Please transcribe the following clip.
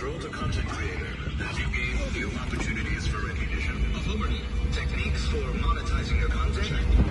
Grow to content creator as you gain new opportunities for recognition. Techniques for monetizing your content.